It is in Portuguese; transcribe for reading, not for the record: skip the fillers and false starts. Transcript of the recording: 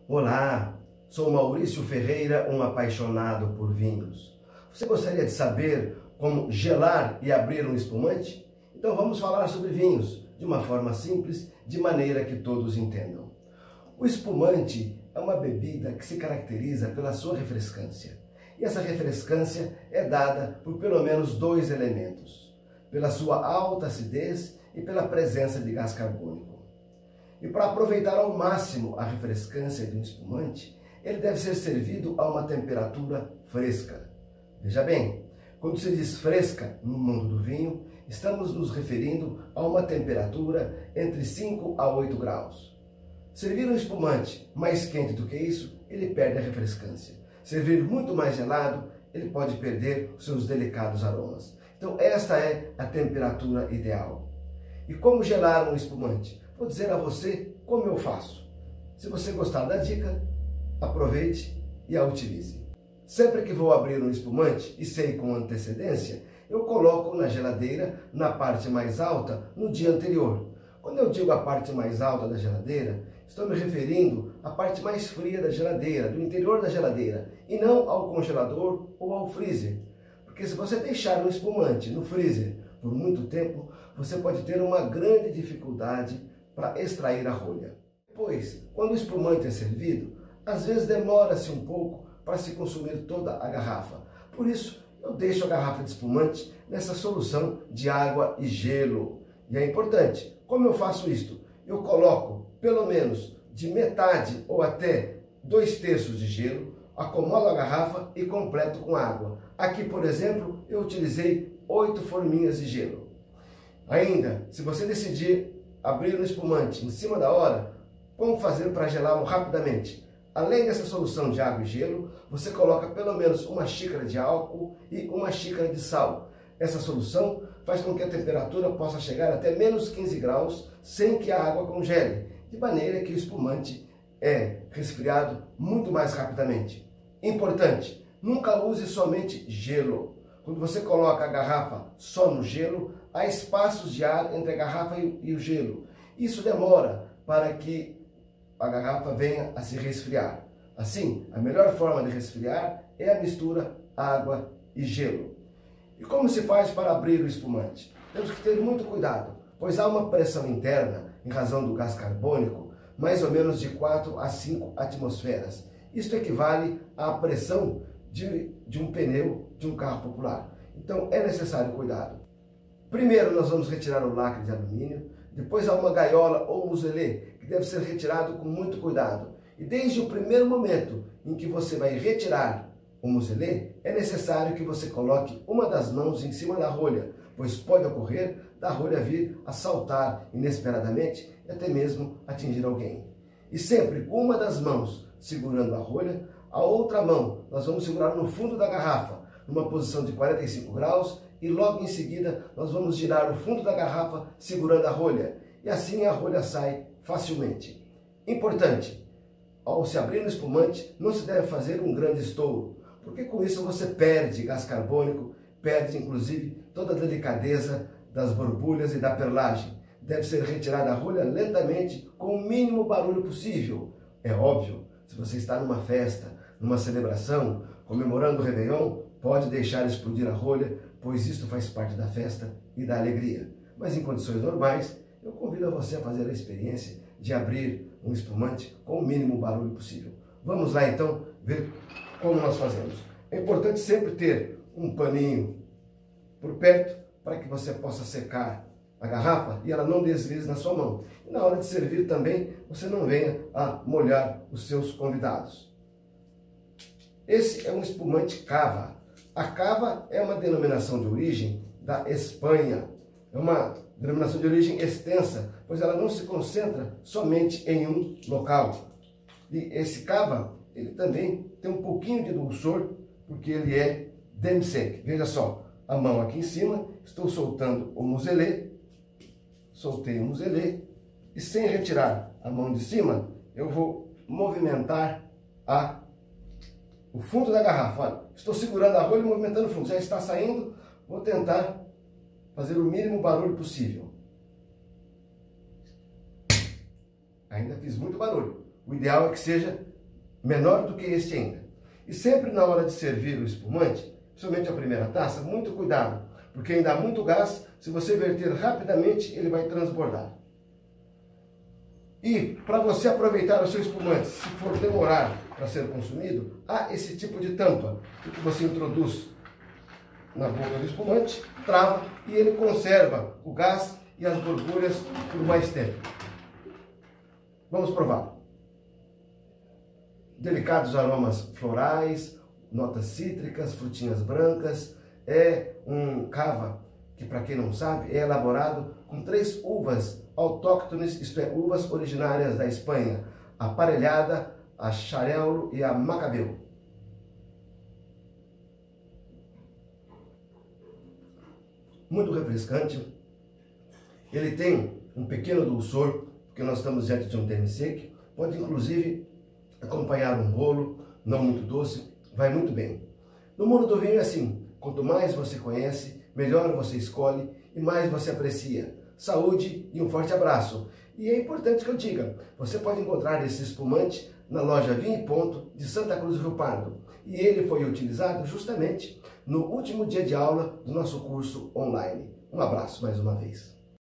Olá, sou Maurício Ferreira, um apaixonado por vinhos. Você gostaria de saber como gelar e abrir um espumante? Então vamos falar sobre vinhos, de uma forma simples, de maneira que todos entendam. O espumante é uma bebida que se caracteriza pela sua refrescância. E essa refrescância é dada por pelo menos dois elementos: pela sua alta acidez e pela presença de gás carbônico. E para aproveitar ao máximo a refrescância de um espumante, ele deve ser servido a uma temperatura fresca. Veja bem, quando se diz fresca no mundo do vinho, estamos nos referindo a uma temperatura entre 5 a 8 graus. Servir um espumante mais quente do que isso, ele perde a refrescância. Servir muito mais gelado, ele pode perder os seus delicados aromas. Então esta é a temperatura ideal. E como gelar um espumante? Vou dizer a você como eu faço. Se você gostar da dica, aproveite e a utilize. Sempre que vou abrir um espumante, e sei com antecedência, eu coloco na geladeira, na parte mais alta, no dia anterior. Quando eu digo a parte mais alta da geladeira, estou me referindo à parte mais fria da geladeira, do interior da geladeira, e não ao congelador ou ao freezer. Porque se você deixar um espumante no freezer por muito tempo, você pode ter uma grande dificuldade para extrair a rolha. Depois, quando o espumante é servido, às vezes demora-se um pouco para se consumir toda a garrafa. Por isso, eu deixo a garrafa de espumante nessa solução de água e gelo. E é importante, como eu faço isto? Eu coloco pelo menos de metade ou até 2/3 de gelo, acomodo a garrafa e completo com água. Aqui, por exemplo, eu utilizei 8 forminhas de gelo. Ainda, se você decidir abrir um espumante em cima da hora, como fazer para gelá-lo rapidamente? Além dessa solução de água e gelo, você coloca pelo menos uma xícara de álcool e uma xícara de sal. Essa solução faz com que a temperatura possa chegar até menos 15 graus sem que a água congele, de maneira que o espumante é resfriado muito mais rapidamente. Importante, nunca use somente gelo. Quando você coloca a garrafa só no gelo, há espaços de ar entre a garrafa e o gelo. Isso demora para que a garrafa venha a se resfriar. Assim, a melhor forma de resfriar é a mistura água e gelo. E como se faz para abrir o espumante? Temos que ter muito cuidado, pois há uma pressão interna, em razão do gás carbônico, mais ou menos de 4 a 5 atmosferas. Isto equivale à pressão de um pneu de um carro popular. Então é necessário cuidado. Primeiro nós vamos retirar o lacre de alumínio, depois há uma gaiola ou muselê, que deve ser retirado com muito cuidado. E desde o primeiro momento em que você vai retirar o muselê, é necessário que você coloque uma das mãos em cima da rolha, pois pode ocorrer da rolha vir a saltar inesperadamente e até mesmo atingir alguém. E sempre com uma das mãos segurando a rolha, a outra mão nós vamos segurar no fundo da garrafa, numa posição de 45 graus, e logo em seguida nós vamos girar o fundo da garrafa segurando a rolha, e assim a rolha sai facilmente. Importante, ao se abrir no espumante, não se deve fazer um grande estouro, porque com isso você perde gás carbônico, perde inclusive toda a delicadeza das borbulhas e da perlagem. Deve ser retirada a rolha lentamente, com o mínimo barulho possível. É óbvio, se você está numa festa, numa celebração, comemorando o Réveillon, pode deixar explodir a rolha, pois isto faz parte da festa e da alegria. Mas em condições normais, eu convido a você a fazer a experiência de abrir um espumante com o mínimo barulho possível. Vamos lá então ver como nós fazemos. É importante sempre ter um paninho por perto para que você possa secar a garrafa e ela não deslize na sua mão. E na hora de servir também, você não venha a molhar os seus convidados. Esse é um espumante cava. A cava é uma denominação de origem da Espanha. É uma denominação de origem extensa, pois ela não se concentra somente em um local. E esse cava, ele também tem um pouquinho de dulçor, porque ele é demi-sec. Veja só, a mão aqui em cima, estou soltando o muselê, soltei o muselê, e sem retirar a mão de cima, eu vou movimentar o fundo da garrafa. Olha, estou segurando a rolha e movimentando o fundo. Já está saindo, vou tentar fazer o mínimo barulho possível. Ainda fiz muito barulho. O ideal é que seja menor do que este ainda. E sempre na hora de servir o espumante, principalmente a primeira taça, muito cuidado, porque ainda há muito gás, se você verter rapidamente, ele vai transbordar. E para você aproveitar o seu espumante, se for demorar para ser consumido, há esse tipo de tampa, que você introduz na boca do espumante, trava e ele conserva o gás e as borbulhas por mais tempo. Vamos provar. Delicados aromas florais, notas cítricas, frutinhas brancas. É um cava que, para quem não sabe, é elaborado com 3 uvas autóctones, isto é, uvas originárias da Espanha: a parelhada, a xarel e a macabeu. Muito refrescante. Ele tem um pequeno dulçor, porque nós estamos diante de um demi-sec. Pode inclusive acompanhar um bolo, não muito doce, vai muito bem. No mundo do vinho é assim: quanto mais você conhece, melhor você escolhe e mais você aprecia. Saúde e um forte abraço. E é importante que eu diga, você pode encontrar esse espumante na loja Vinho e Ponto de Santa Cruz do Rio Pardo. E ele foi utilizado justamente no último dia de aula do nosso curso online. Um abraço mais uma vez.